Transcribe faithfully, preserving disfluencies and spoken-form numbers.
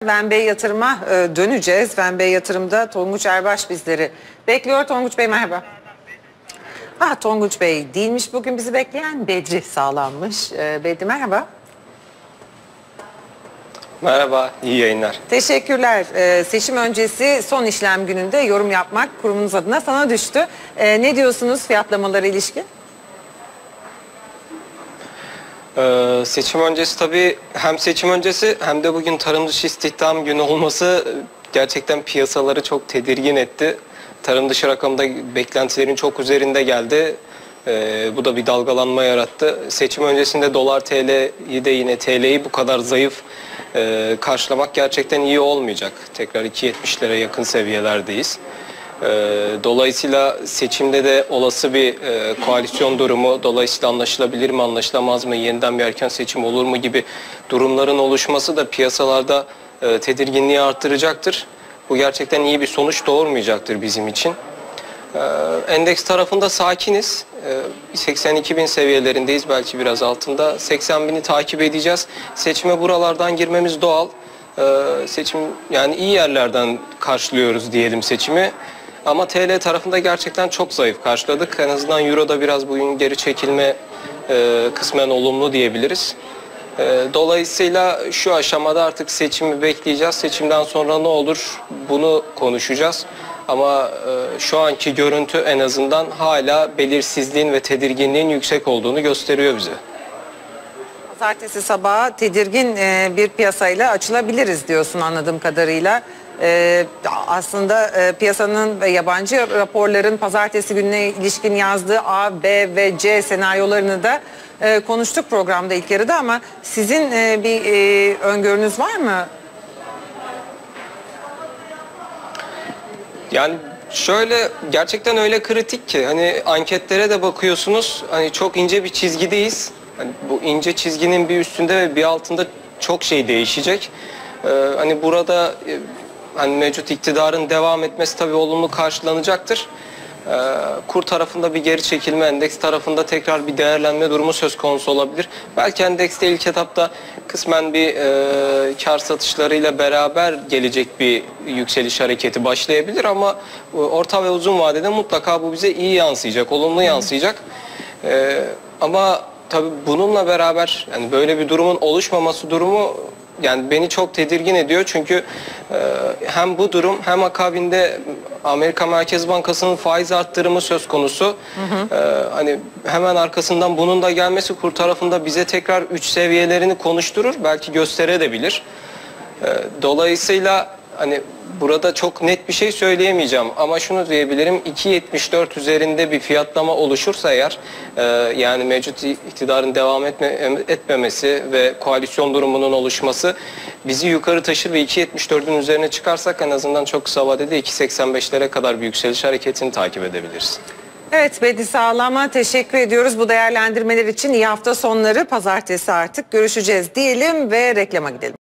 Venbey Yatırım'a döneceğiz. Venbey Yatırım'da Tonguç Erbaş bizleri bekliyor. Tonguç Bey merhaba. Ah Tonguç Bey değilmiş bugün bizi bekleyen Bedri sağlanmış. Bedri merhaba. Merhaba, iyi yayınlar. Teşekkürler. Ee, seçim öncesi son işlem gününde yorum yapmak kurumunuz adına sana düştü. Ee, ne diyorsunuz fiyatlamalara ilişkin? Ee, seçim öncesi tabii hem seçim öncesi hem de bugün tarım dışı istihdam günü olması gerçekten piyasaları çok tedirgin etti. Tarım dışı rakamda beklentilerin çok üzerinde geldi. Ee, bu da bir dalgalanma yarattı. Seçim öncesinde dolar T L'yi de yine T L'yi bu kadar zayıf e, karşılamak gerçekten iyi olmayacak. Tekrar iki yetmişlere yakın seviyelerdeyiz. E, dolayısıyla seçimde de olası bir e, koalisyon durumu, dolayısıyla anlaşılabilir mi, anlaşılamaz mı, yeniden bir erken seçim olur mu gibi durumların oluşması da piyasalarda e, tedirginliği arttıracaktır. Bu gerçekten iyi bir sonuç doğurmayacaktır bizim için. Endeks tarafında sakiniz. seksen iki bin seviyelerindeyiz, belki biraz altında. seksen bini takip edeceğiz. Seçime buralardan girmemiz doğal. Seçim yani iyi yerlerden karşılıyoruz diyelim seçimi. Ama T L tarafında gerçekten çok zayıf karşıladık. En azından Euro'da biraz bugün geri çekilme kısmen olumlu diyebiliriz. Dolayısıyla şu aşamada artık seçimi bekleyeceğiz. Seçimden sonra ne olur bunu konuşacağız. Ama e, şu anki görüntü en azından hala belirsizliğin ve tedirginliğin yüksek olduğunu gösteriyor bize. Pazartesi sabahı tedirgin e, bir piyasayla açılabiliriz diyorsun anladığım kadarıyla. E, aslında e, piyasanın ve yabancı raporların pazartesi gününe ilişkin yazdığı A, B ve C senaryolarını da e, konuştuk programda ilk yarıda ama sizin e, bir e, öngörünüz var mı? Yani şöyle gerçekten öyle kritik ki hani anketlere de bakıyorsunuz, hani çok ince bir çizgideyiz. Hani bu ince çizginin bir üstünde ve bir altında çok şey değişecek. Ee, hani burada e, hani mevcut iktidarın devam etmesi tabii olumlu karşılanacaktır. Ee, kur tarafında bir geri çekilme, endeks tarafında tekrar bir değerlenme durumu söz konusu olabilir. Belki endekste ilk etapta kısmen bir e, kar satışlarıyla beraber gelecek bir yükseliş hareketi başlayabilir ama e, orta ve uzun vadede mutlaka bu bize iyi yansıyacak, olumlu yansıyacak. E, ama tabii bununla beraber yani böyle bir durumun oluşmaması durumu yani beni çok tedirgin ediyor çünkü e, hem bu durum hem akabinde Amerika Merkez Bankası'nın faiz arttırımı söz konusu. Hı hı. E, hani hemen arkasından bunun da gelmesi kur tarafında bize tekrar üç seviyelerini konuşturur, belki gösterebilir. E, dolayısıyla hani burada çok net bir şey söyleyemeyeceğim ama şunu diyebilirim, iki yetmiş dört üzerinde bir fiyatlama oluşursa eğer e, yani mevcut iktidarın devam etme, etmemesi ve koalisyon durumunun oluşması bizi yukarı taşır ve iki yetmiş dördün üzerine çıkarsak en azından çok kısa vadede iki seksen beşlere kadar bir yükseliş hareketini takip edebiliriz. Evet Bedri Sağlam'a teşekkür ediyoruz bu değerlendirmeler için. İyi hafta sonları, pazartesi artık görüşeceğiz diyelim ve reklama gidelim.